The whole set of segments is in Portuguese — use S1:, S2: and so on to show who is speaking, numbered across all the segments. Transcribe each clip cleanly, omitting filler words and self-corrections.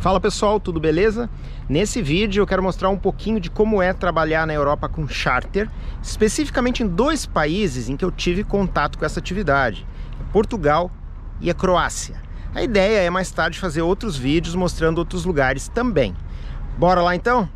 S1: Fala pessoal, tudo beleza? Nesse vídeo eu quero mostrar um pouquinho de como é trabalhar na Europa com charter, especificamente em dois países em que eu tive contato com essa atividade, Portugal e a Croácia. A ideia é mais tarde fazer outros vídeos mostrando outros lugares também. Bora lá então?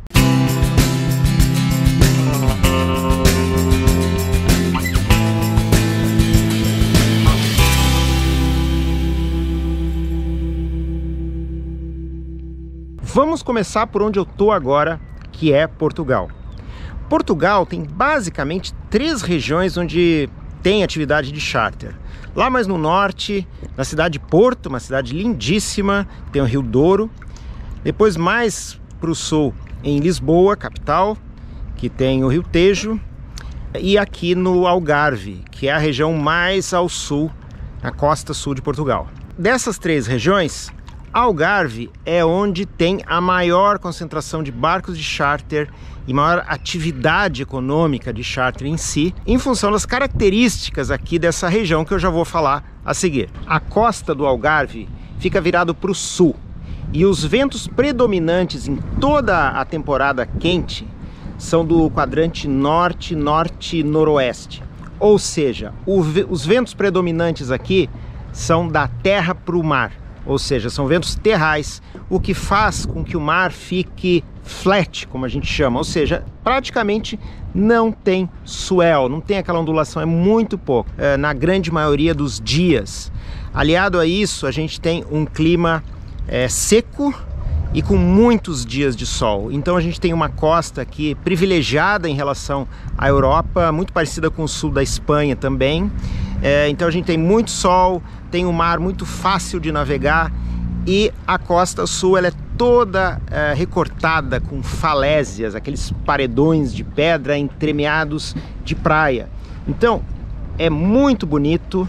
S1: Vamos começar por onde eu tô agora, que é Portugal. Portugal tem basicamente três regiões onde tem atividade de charter. Lá mais no norte, na cidade de Porto, uma cidade lindíssima, tem o Rio Douro. Depois mais para o sul, em Lisboa, capital, que tem o Rio Tejo. E aqui no Algarve, que é a região mais ao sul, na costa sul de Portugal. Dessas três regiões, Algarve é onde tem a maior concentração de barcos de charter e maior atividade econômica de charter em si, em função das características aqui dessa região que eu já vou falar a seguir. A costa do Algarve fica virado para o sul e os ventos predominantes em toda a temporada quente são do quadrante norte, norte e noroeste. Ou seja, os ventos predominantes aqui são da terra para o mar. Ou seja, são ventos terrais, o que faz com que o mar fique flat, como a gente chama, ou seja, praticamente não tem swell, não tem aquela ondulação, é muito pouco, na grande maioria dos dias. Aliado a isso, a gente tem um clima seco e com muitos dias de sol. Então a gente tem uma costa aqui privilegiada em relação à Europa, muito parecida com o sul da Espanha também. Então a gente tem muito sol, tem um mar muito fácil de navegar e a costa sul ela é toda recortada com falésias, aqueles paredões de pedra entremeados de praia. Então é muito bonito,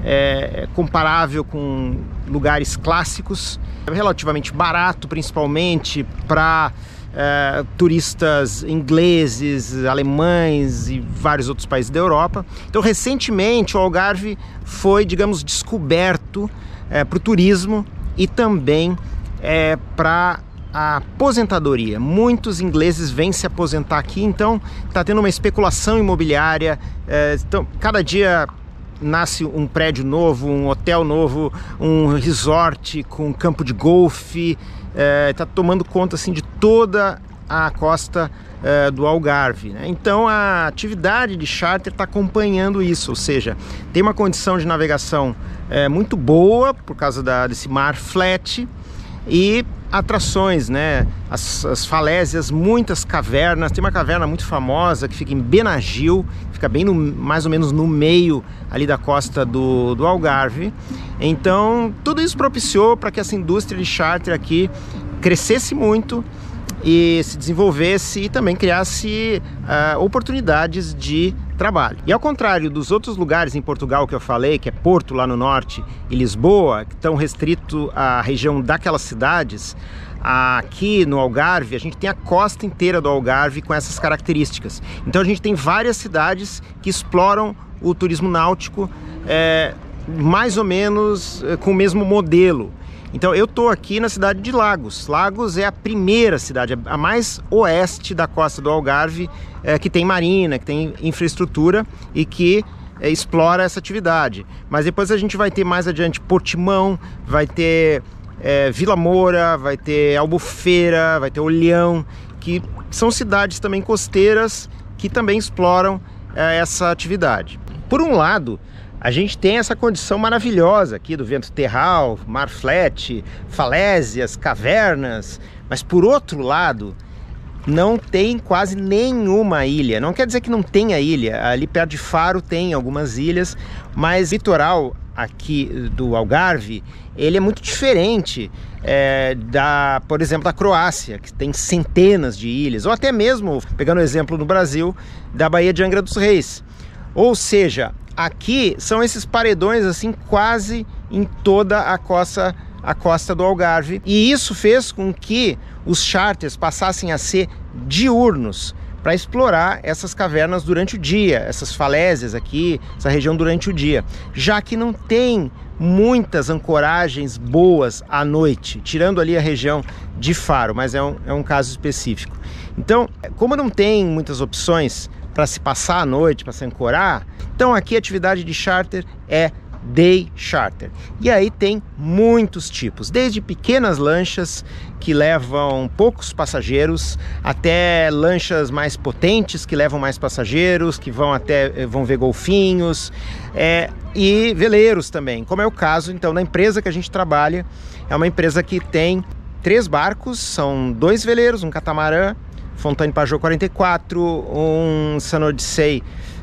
S1: é comparável com lugares clássicos, é relativamente barato, principalmente para turistas ingleses, alemães e vários outros países da Europa. Então recentemente o Algarve foi, digamos, descoberto para o turismo e também para a aposentadoria. Muitos ingleses vêm se aposentar aqui, então está tendo uma especulação imobiliária. Então cada dia nasce um prédio novo, um hotel novo, um resort com campo de golfe. Está tomando conta assim de toda a costa do Algarve, né? Então a atividade de charter está acompanhando isso, ou seja, tem uma condição de navegação muito boa por causa desse mar flat e atrações, né? As falésias, muitas cavernas. Tem uma caverna muito famosa que fica em Benagil, fica bem mais ou menos no meio ali da costa do Algarve. Então tudo isso propiciou para que essa indústria de charter aqui crescesse muito e se desenvolvesse e também criasse oportunidades de trabalho. E ao contrário dos outros lugares em Portugal que eu falei, que é Porto lá no norte e Lisboa, que estão restritos à região daquelas cidades, aqui no Algarve a gente tem a costa inteira do Algarve com essas características. Então a gente tem várias cidades que exploram o turismo náutico mais ou menos com o mesmo modelo. Então eu estou aqui na cidade de Lagos. Lagos é a primeira cidade, a mais oeste da costa do Algarve, que tem marina, que tem infraestrutura e que explora essa atividade. Mas depois a gente vai ter mais adiante Portimão, vai ter Vila Moura, vai ter Albufeira, vai ter Olhão, que são cidades também costeiras que também exploram essa atividade. Por um lado, a gente tem essa condição maravilhosa aqui do vento terral, mar flat, falésias, cavernas, mas por outro lado não tem quase nenhuma ilha. Não quer dizer que não tenha ilha, ali perto de Faro tem algumas ilhas, mas o litoral aqui do Algarve ele é muito diferente por exemplo, da Croácia, que tem centenas de ilhas, ou até mesmo, pegando o exemplo no Brasil, da Baía de Angra dos Reis. Ou seja, aqui são esses paredões assim quase em toda a costa do Algarve. E isso fez com que os charters passassem a ser diurnos para explorar essas cavernas durante o dia, essas falésias aqui, essa região durante o dia. Já que não tem muitas ancoragens boas à noite, tirando ali a região de Faro, mas é um caso específico. Então, como não tem muitas opções para se passar a noite, para se ancorar, então aqui a atividade de charter é day charter. E aí tem muitos tipos, desde pequenas lanchas que levam poucos passageiros, até lanchas mais potentes que levam mais passageiros, que vão ver golfinhos, e veleiros também, como é o caso então da empresa que a gente trabalha. É uma empresa que tem 3 barcos, são 2 veleiros, um catamarã Fontane Pajot 44, um Sun Odyssey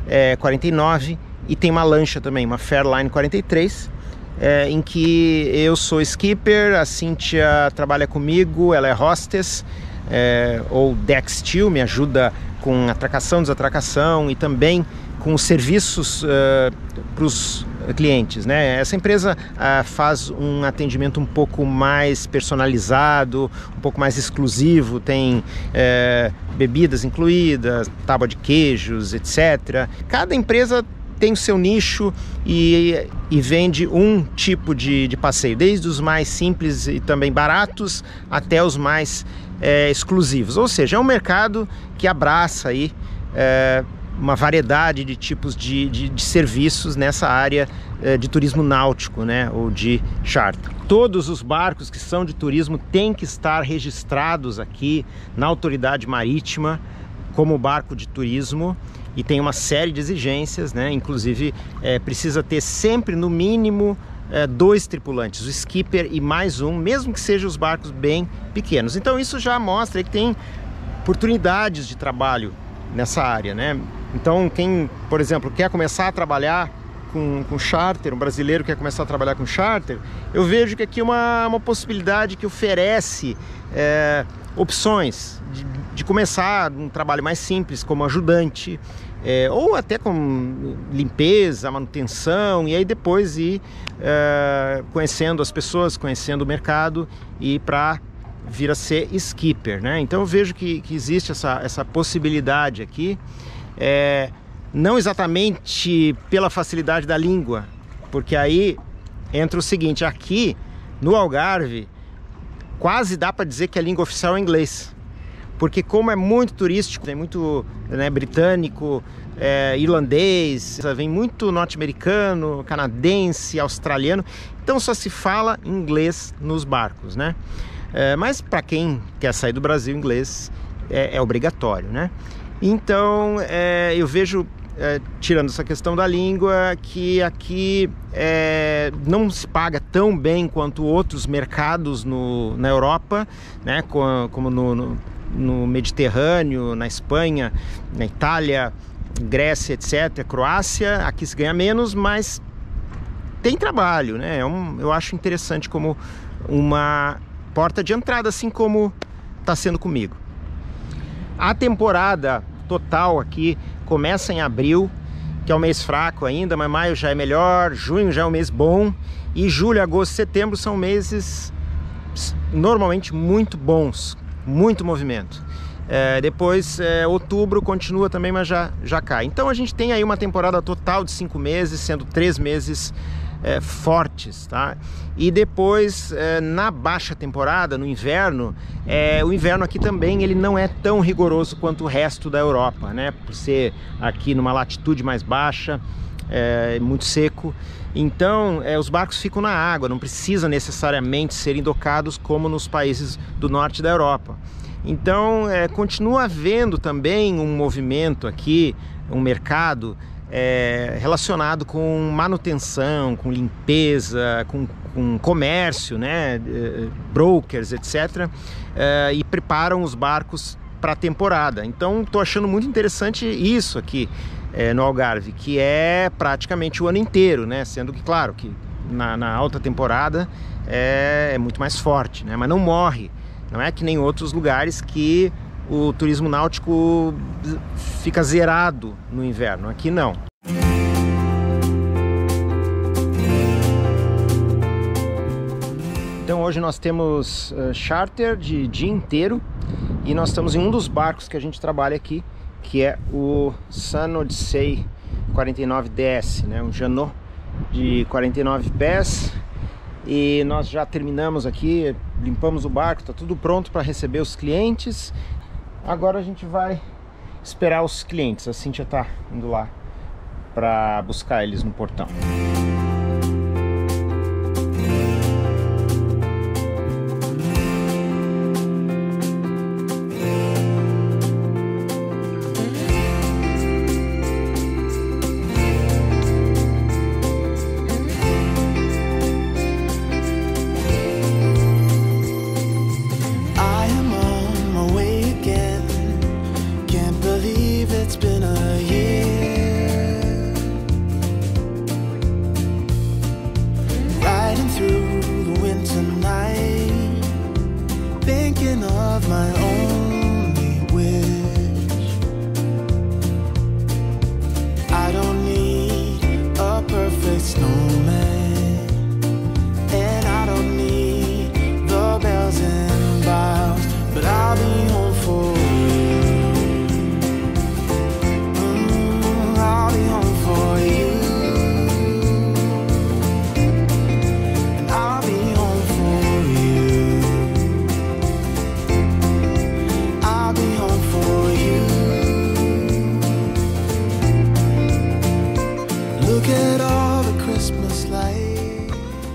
S1: 49, e tem uma lancha também, uma Fairline 43, em que eu sou skipper, a Cíntia trabalha comigo, ela é hostess, ou deck steward, me ajuda com atracação, desatracação e também com os serviços para os clientes, né? Essa empresa faz um atendimento um pouco mais personalizado, um pouco mais exclusivo, tem bebidas incluídas, tábua de queijos, etc. Cada empresa tem o seu nicho e vende um tipo de passeio, desde os mais simples e também baratos até os mais exclusivos. Ou seja, é um mercado que abraça aí uma variedade de tipos de serviços nessa área de turismo náutico, né, ou de charter. Todos os barcos que são de turismo têm que estar registrados aqui na autoridade marítima como barco de turismo, e tem uma série de exigências, né? Inclusive precisa ter sempre no mínimo 2 tripulantes, o skipper e mais um, mesmo que sejam os barcos bem pequenos. Então isso já mostra que tem oportunidades de trabalho nessa área, né? Então quem, por exemplo, quer começar a trabalhar com charter, um brasileiro quer começar a trabalhar com charter, eu vejo que aqui é uma possibilidade que oferece opções de começar um trabalho mais simples como ajudante, ou até com limpeza, manutenção, e aí depois ir conhecendo as pessoas, conhecendo o mercado e para vir a ser skipper, né? Então eu vejo que existe essa possibilidade aqui, não exatamente pela facilidade da língua, porque aí entra o seguinte: aqui no Algarve quase dá para dizer que a língua oficial é inglês, porque como é muito turístico, tem muito, né, britânico, irlandês, vem muito norte-americano, canadense, australiano, então só se fala inglês nos barcos, né? Mas para quem quer sair do Brasil, inglês é obrigatório, né? Então eu vejo, tirando essa questão da língua, que aqui não se paga tão bem quanto outros mercados na Europa, né? Como no Mediterrâneo, na Espanha, na Itália, Grécia, etc., Croácia. Aqui se ganha menos, mas tem trabalho, né? Eu acho interessante como uma porta de entrada, assim como está sendo comigo. A temporada total aqui começa em abril, que é um mês fraco ainda, mas maio já é melhor, junho já é um mês bom, e julho, agosto e setembro são meses normalmente muito bons, muito movimento. Depois outubro continua também, mas já cai. Então a gente tem aí uma temporada total de 5 meses, sendo 3 meses fortes, tá? E depois na baixa temporada, no inverno, o inverno aqui também ele não é tão rigoroso quanto o resto da Europa, né? Por ser aqui numa latitude mais baixa, muito seco. Então os barcos ficam na água, não precisa necessariamente serem docados como nos países do norte da Europa. Então continua havendo também um movimento aqui, um mercado relacionado com manutenção, com limpeza, com comércio, né, brokers, etc., e preparam os barcos para a temporada. Então estou achando muito interessante isso aqui no Algarve, que é praticamente o ano inteiro, né? Sendo que, claro, que na alta temporada é muito mais forte, né? Mas não morre. Não é que nem outros lugares que o turismo náutico fica zerado no inverno. Aqui não. Então hoje nós temos charter de dia inteiro, e nós estamos em um dos barcos que a gente trabalha aqui, que é o Sun Odyssey 49 DS, né? Um Jeannot de 49 pés. E nós já terminamos aqui, limpamos o barco, está tudo pronto para receber os clientes. Agora a gente vai esperar os clientes. A Cíntia está indo lá para buscar eles no portão.
S2: Of my only wish, I don't need a perfect snowman, and I don't need the bells and boughs, but I'll be home for you. I'll be home for you, and I'll be home for you. Look at all the Christmas lights.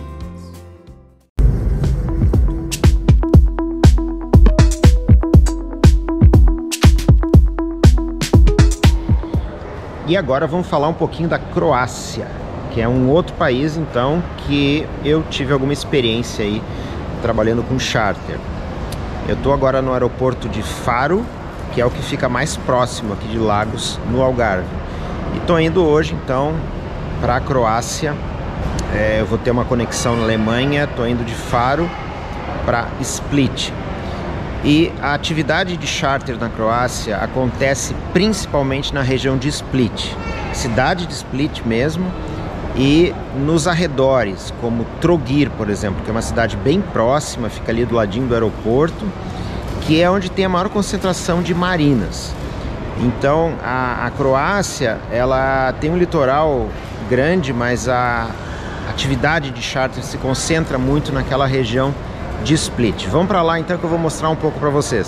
S1: E agora vamos falar um pouquinho da Croácia, que é um outro país, então, que eu tive alguma experiência aí trabalhando com charter. Eu estou agora no aeroporto de Faro, que é o que fica mais próximo aqui de Lagos, no Algarve. E estou indo hoje, então, para a Croácia. Eu vou ter uma conexão na Alemanha, estou indo de Faro para Split. E a atividade de charter na Croácia acontece principalmente na região de Split, cidade de Split mesmo, e nos arredores, como Trogir, por exemplo, que é uma cidade bem próxima, fica ali do ladinho do aeroporto, que é onde tem a maior concentração de marinas. Então a Croácia, ela tem um litoral grande, mas a atividade de charter se concentra muito naquela região de Split. Vamos para lá então que eu vou mostrar um pouco para vocês.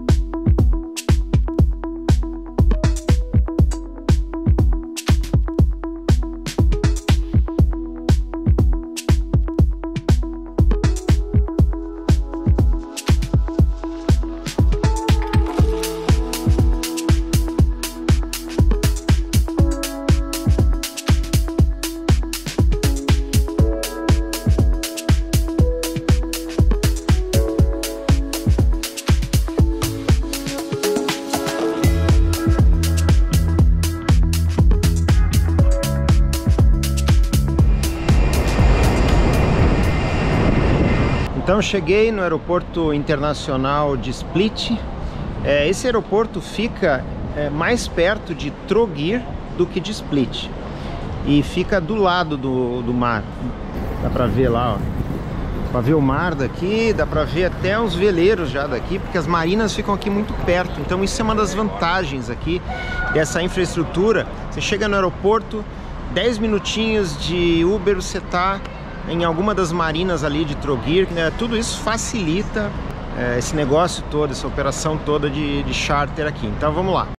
S1: Então cheguei no aeroporto internacional de Split. Esse aeroporto fica mais perto de Trogir do que de Split. E fica do lado do mar. Dá pra ver lá, ó. Dá pra ver o mar daqui, dá pra ver até os veleiros já daqui, porque as marinas ficam aqui muito perto. Então isso é uma das vantagens aqui dessa infraestrutura. Você chega no aeroporto, 10 minutinhos de Uber, você tá em alguma das marinas ali de Trogir. Tudo isso facilita esse negócio todo, essa operação toda de charter aqui. Então vamos lá.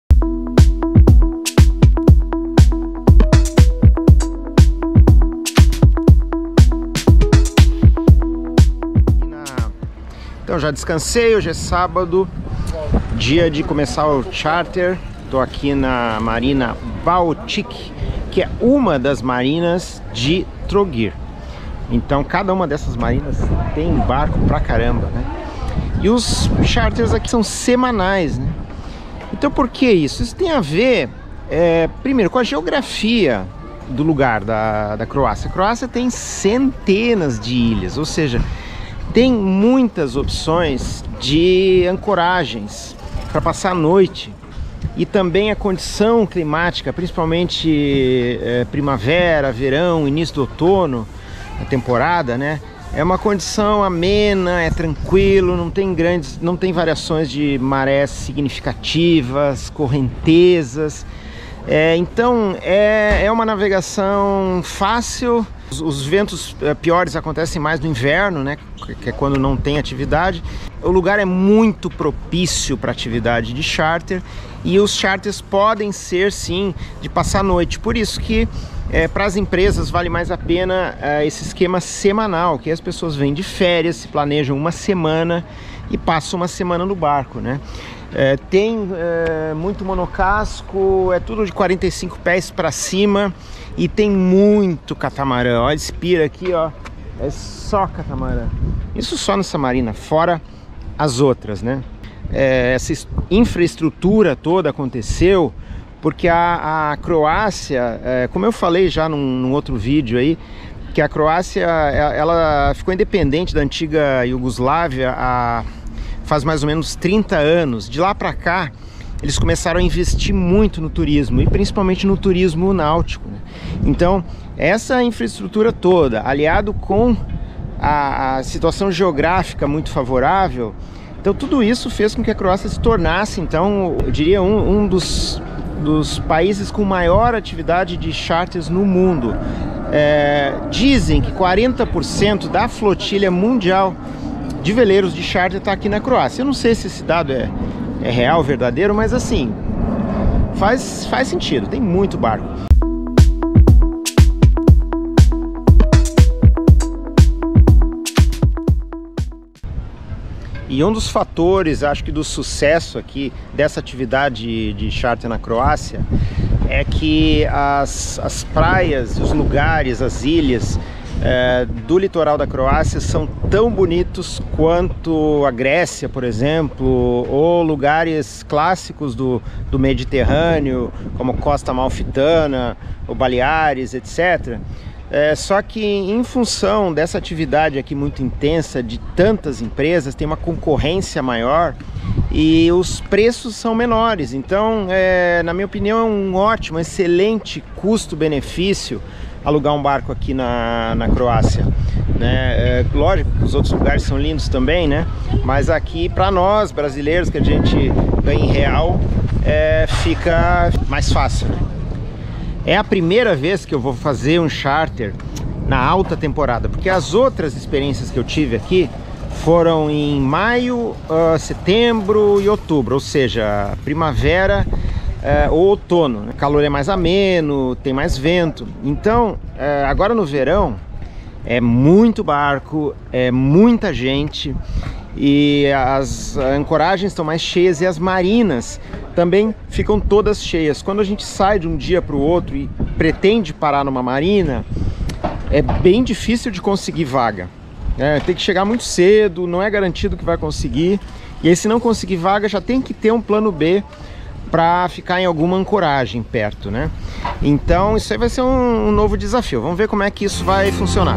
S1: Então já descansei, hoje é sábado, dia de começar o charter. Estou aqui na Marina Baltic, que é uma das marinas de Trogir. Então cada uma dessas marinas tem barco pra caramba, né? E os charters aqui são semanais, né? Então por que isso? Isso tem a ver, primeiro, com a geografia do lugar da Croácia. A Croácia tem centenas de ilhas, ou seja, tem muitas opções de ancoragens para passar a noite. E também a condição climática, principalmente primavera, verão, início do outono, a temporada, né? É uma condição amena, é tranquilo, não tem variações de marés significativas, correntezas. Então é uma navegação fácil. Os ventos piores acontecem mais no inverno, né, que é quando não tem atividade. O lugar é muito propício para atividade de charter, e os charters podem ser sim de passar a noite. Por isso que para as empresas vale mais a pena esse esquema semanal, que as pessoas vêm de férias, se planejam uma semana e passam uma semana no barco, né? Tem muito monocasco, é tudo de 45 pés para cima, e tem muito catamarã. Olha esse pier aqui, ó, é só catamarã. Isso só nessa marina, fora as outras, né? Essa infraestrutura toda aconteceu porque a Croácia, como eu falei já num outro vídeo aí, que a Croácia ela ficou independente da antiga Iugoslávia faz mais ou menos 30 anos. De lá para cá, eles começaram a investir muito no turismo, e principalmente no turismo náutico, né? Então, essa infraestrutura toda, aliado com a situação geográfica muito favorável, então tudo isso fez com que a Croácia se tornasse, então, eu diria, um dos países com maior atividade de charters no mundo. Dizem que 40% da flotilha mundial de veleiros de charter está aqui na Croácia. Eu não sei se esse dado é real, verdadeiro, mas assim, faz sentido, tem muito barco. E um dos fatores, acho que do sucesso aqui dessa atividade de charter na Croácia é que as praias, os lugares, as ilhas do litoral da Croácia são tão bonitos quanto a Grécia, por exemplo, ou lugares clássicos do Mediterrâneo, como Costa Amalfitana, ou Baleares, etc. Só que em função dessa atividade aqui muito intensa de tantas empresas, tem uma concorrência maior e os preços são menores. Então, na minha opinião, é um ótimo, excelente custo-benefício alugar um barco aqui na Croácia, né? Lógico que os outros lugares são lindos também, né? Mas aqui, para nós brasileiros, que a gente ganha em real, fica mais fácil, né? É a primeira vez que eu vou fazer um charter na alta temporada, porque as outras experiências que eu tive aqui foram em maio, setembro e outubro, ou seja, primavera ou outono. O calor é mais ameno, tem mais vento. Então, agora no verão, é muito barco, é muita gente, e as ancoragens estão mais cheias e as marinas também ficam todas cheias. Quando a gente sai de um dia para o outro e pretende parar numa marina, é bem difícil de conseguir vaga. Tem que chegar muito cedo, não é garantido que vai conseguir. E aí, se não conseguir vaga, já tem que ter um plano B para ficar em alguma ancoragem perto, né? Então isso aí vai ser um novo desafio. Vamos ver como é que isso vai funcionar.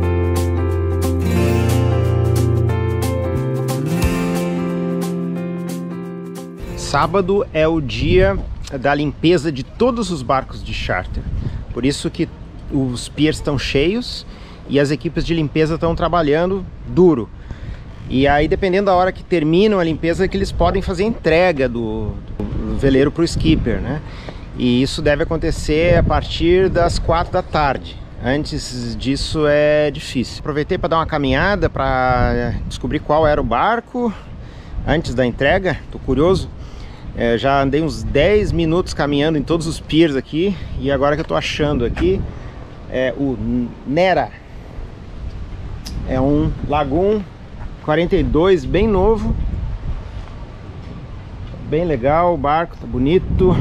S1: Sábado é o dia da limpeza de todos os barcos de charter. Por isso que os piers estão cheios e as equipes de limpeza estão trabalhando duro. E aí, dependendo da hora que terminam a limpeza, é que eles podem fazer a entrega do veleiro para o skipper, né? E isso deve acontecer a partir das 4 da tarde. Antes disso é difícil. Aproveitei para dar uma caminhada para descobrir qual era o barco antes da entrega. Tô curioso. Já andei uns 10 minutos caminhando em todos os piers aqui, e agora que eu tô achando aqui é o Nera. É um Lagoon 42, bem novo, bem legal, o barco tá bonito.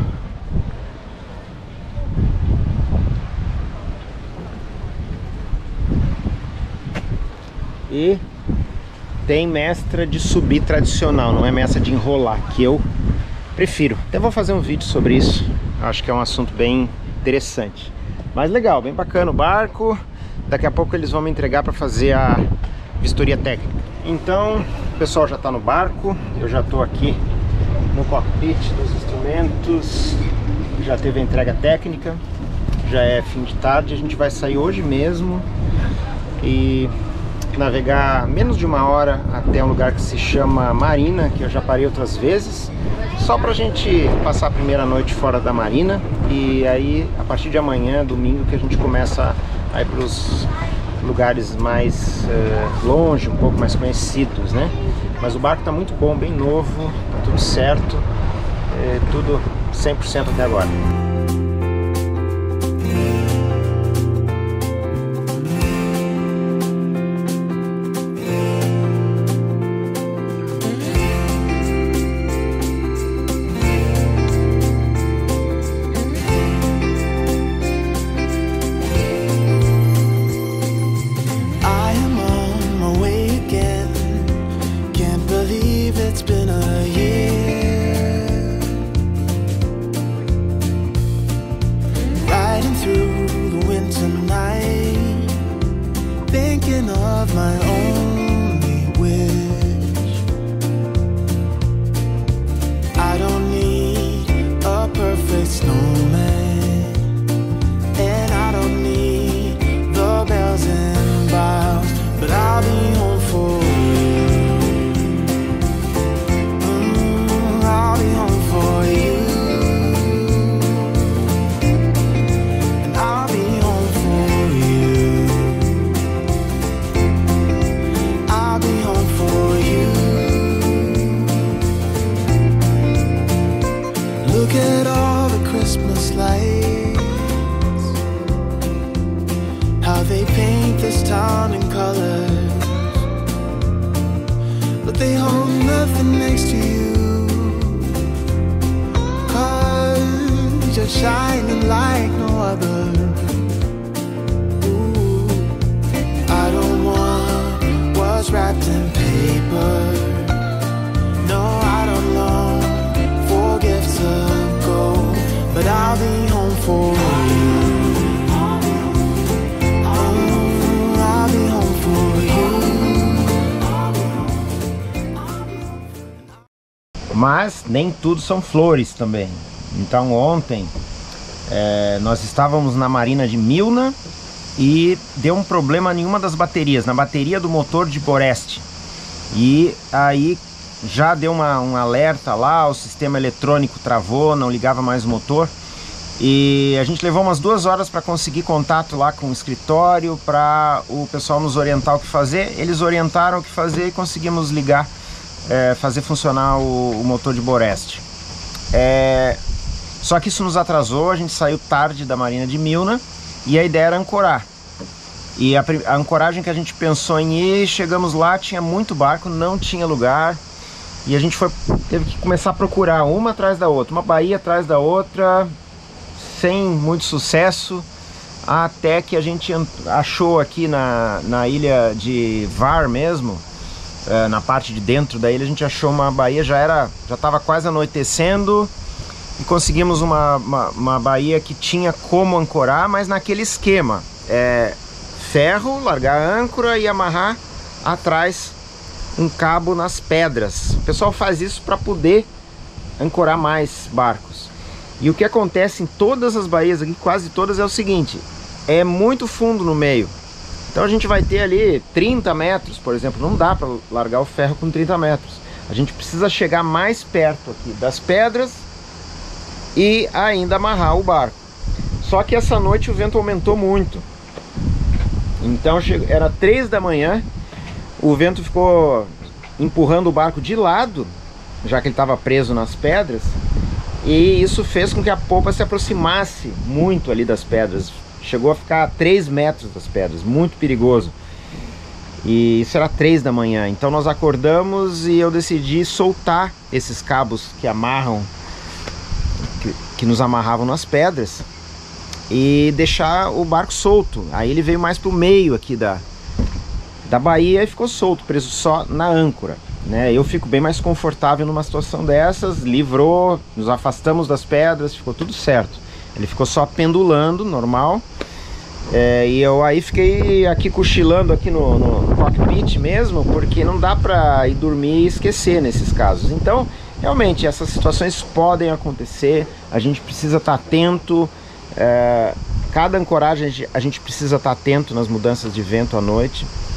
S1: E tem mestra de subir tradicional, não é mestra de enrolar, que eu prefiro. Até vou fazer um vídeo sobre isso, acho que é um assunto bem interessante. Mas legal, bem bacana o barco. Daqui a pouco eles vão me entregar para fazer a vistoria técnica. Então, o pessoal já está no barco, eu já estou aqui no cockpit dos instrumentos, já teve a entrega técnica, já é fim de tarde, a gente vai sair hoje mesmo. E navegar menos de 1 hora até um lugar que se chama Marina, que eu já parei outras vezes, só pra gente passar a primeira noite fora da Marina. E aí, a partir de amanhã, domingo, que a gente começa a ir pros lugares mais longe, um pouco mais conhecidos, né? Mas o barco tá muito bom, bem novo, tá tudo certo, tudo 100% até agora.
S2: Shining like no other. Ooh, I don't want what's wrapped in paper. No, I don't long for gifts of gold, but I'll be home for you. Oh, I'll be home for you.
S1: Mas nem tudo são flores também. Então ontem nós estávamos na Marina de Milna e deu um problema em uma das baterias, na bateria do motor de Boreste. E aí já deu um alerta lá, o sistema eletrônico travou, não ligava mais o motor. E a gente levou umas 2 horas para conseguir contato lá com o escritório, para o pessoal nos orientar o que fazer. Eles orientaram o que fazer e conseguimos ligar, fazer funcionar o motor de Boreste. Só que isso nos atrasou, a gente saiu tarde da Marina de Milna e a ideia era ancorar. E a ancoragem que a gente pensou em ir, chegamos lá, tinha muito barco, não tinha lugar. E a gente teve que começar a procurar uma atrás da outra, uma baía atrás da outra, sem muito sucesso, até que a gente achou aqui na ilha de Var mesmo, na parte de dentro da ilha, a gente achou uma baía, já estava quase anoitecendo. E conseguimos uma baía que tinha como ancorar, mas naquele esquema, ferro, largar a âncora e amarrar atrás um cabo nas pedras. O pessoal faz isso para poder ancorar mais barcos. E o que acontece em todas as baías aqui, quase todas, é o seguinte: é muito fundo no meio. Então a gente vai ter ali 30 metros, por exemplo, não dá para largar o ferro com 30 metros. A gente precisa chegar mais perto aqui das pedras e ainda amarrar o barco. Só que essa noite o vento aumentou muito. Então era 3 da manhã, o vento ficou empurrando o barco de lado, já que ele estava preso nas pedras, e isso fez com que a popa se aproximasse muito ali das pedras. Chegou a ficar a 3 metros das pedras, muito perigoso. E isso era 3 da manhã. Então nós acordamos e eu decidi soltar esses cabos que amarram, que nos amarravam nas pedras, e deixar o barco solto. Aí ele veio mais pro meio aqui da baía e ficou solto, preso só na âncora, né? Eu fico bem mais confortável numa situação dessas. Livrou, nos afastamos das pedras, ficou tudo certo. Ele ficou só pendulando, normal. E eu aí fiquei aqui cochilando aqui no cockpit mesmo, porque não dá pra ir dormir e esquecer nesses casos. Então realmente essas situações podem acontecer, a gente precisa estar atento. Cada ancoragem a gente precisa estar atento nas mudanças de vento à noite.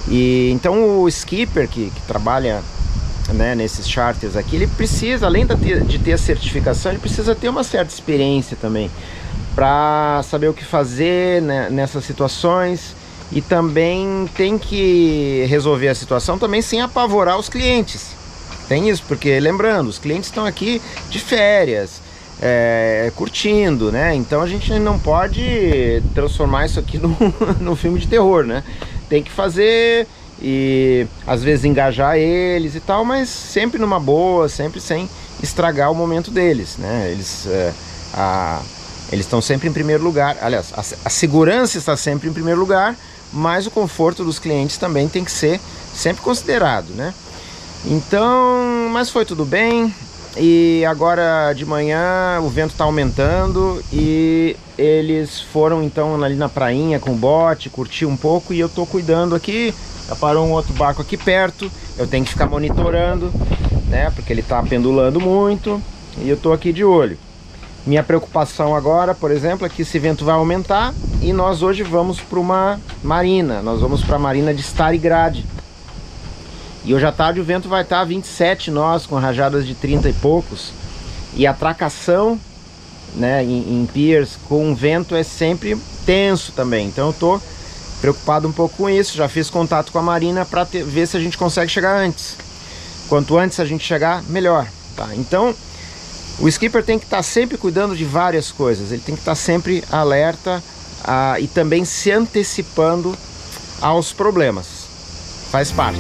S1: E então o skipper que trabalha, né, nesses charters aqui, ele precisa, além de ter a certificação, ele precisa ter uma certa experiência também para saber o que fazer, né, nessas situações, e também tem que resolver a situação também sem apavorar os clientes. Tem isso, porque lembrando, os clientes estão aqui de férias, curtindo, né? Então a gente não pode transformar isso aqui num filme de terror, né? Tem que fazer e às vezes engajar eles e tal, mas sempre numa boa, sempre sem estragar o momento deles, né? Eles estão sempre em primeiro lugar. Aliás, a segurança está sempre em primeiro lugar, mas o conforto dos clientes também tem que ser sempre considerado, né? Então, mas foi tudo bem. E agora de manhã o vento está aumentando e eles foram então ali na prainha com o bote, curtir um pouco, e eu tô cuidando aqui. Já parou um outro barco aqui perto, eu tenho que ficar monitorando, né, porque ele está pendulando muito, e eu tô aqui de olho. Minha preocupação agora, por exemplo, é que esse vento vai aumentar e nós hoje vamos para uma marina, nós vamos para a marina de Stari Grad. E hoje à tarde o vento vai estar 27 nós, com rajadas de 30 e poucos. E a tracação, né, em piers com vento é sempre tenso também. Então eu tô preocupado um pouco com isso. Já fiz contato com a marina para ver se a gente consegue chegar antes. Quanto antes a gente chegar, melhor. Tá? Então o skipper tem que estar sempre cuidando de várias coisas. Ele tem que estar sempre alerta e também se antecipando aos problemas. Faz parte.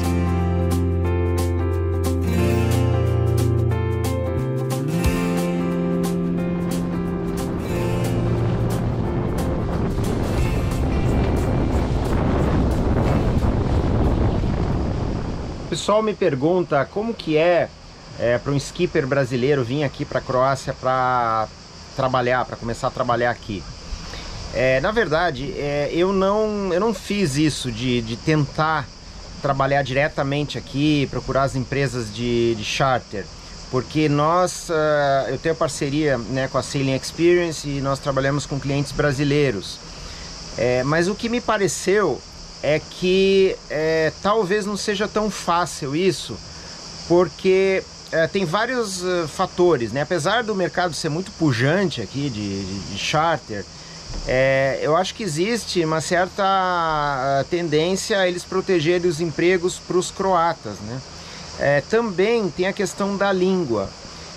S1: O pessoal me pergunta como que é para um skipper brasileiro vir aqui para a Croácia para trabalhar, para começar a trabalhar aqui. Na verdade, eu não fiz isso de tentar trabalhar diretamente aqui, procurar as empresas de charter, porque eu tenho parceria, né, com a Sailing Experience e nós trabalhamos com clientes brasileiros. Mas o que me pareceu é que talvez não seja tão fácil isso, porque tem vários fatores, né? Apesar do mercado ser muito pujante aqui de charter, eu acho que existe uma certa tendência a eles protegerem os empregos para os croatas, né? Também tem a questão da língua.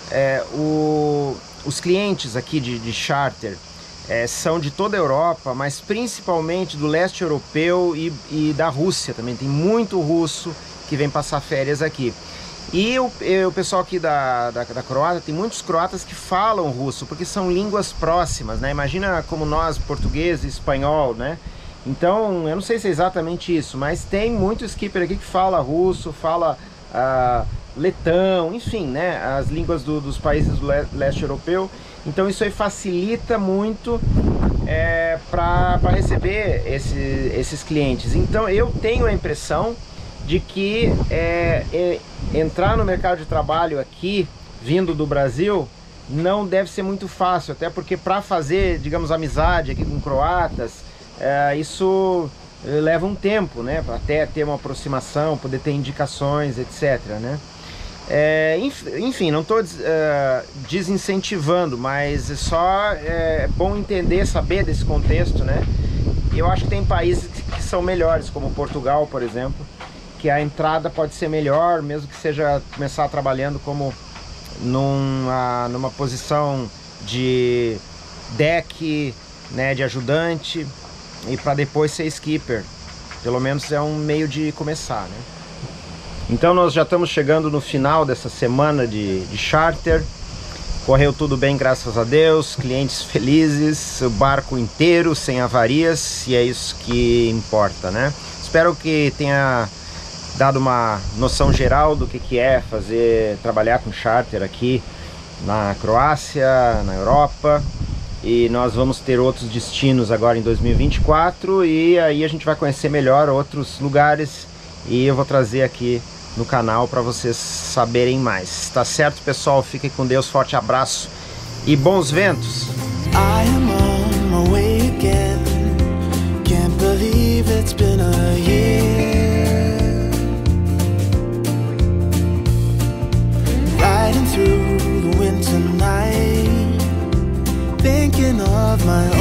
S1: Os clientes aqui de charter são de toda a Europa, mas principalmente do leste europeu e da Rússia também. Tem muito russo que vem passar férias aqui. E o pessoal aqui da Croácia, tem muitos croatas que falam russo, porque são línguas próximas, né? Imagina como nós, português e espanhol, né? Então, eu não sei se é exatamente isso, mas tem muito skipper aqui que fala russo, fala letão, enfim, né? As línguas dos países do leste europeu. Então isso aí facilita muito para receber esses clientes. Então eu tenho a impressão de que entrar no mercado de trabalho aqui, vindo do Brasil, não deve ser muito fácil, até porque para fazer, digamos, amizade aqui com croatas, isso leva um tempo, né, até ter uma aproximação, poder ter indicações, etc, né? Enfim, não estou desincentivando, mas é bom entender, saber desse contexto, né? E eu acho que tem países que são melhores, como Portugal, por exemplo, que a entrada pode ser melhor, mesmo que seja começar trabalhando como numa posição de deck, né, de ajudante, e para depois ser skipper. Pelo menos é um meio de começar, né? Então nós já estamos chegando no final dessa semana de charter. Correu tudo bem, graças a Deus, clientes felizes, o barco inteiro sem avarias, e é isso que importa, né? Espero que tenha dado uma noção geral do que é trabalhar com charter aqui na Croácia, na Europa. E nós vamos ter outros destinos agora em 2024, e aí a gente vai conhecer melhor outros lugares, e eu vou trazer aqui no canal para vocês saberem mais. Tá certo, pessoal? Fiquem com Deus, forte abraço e bons ventos!
S2: I am on my way again. Can't believe it's been a year. my own.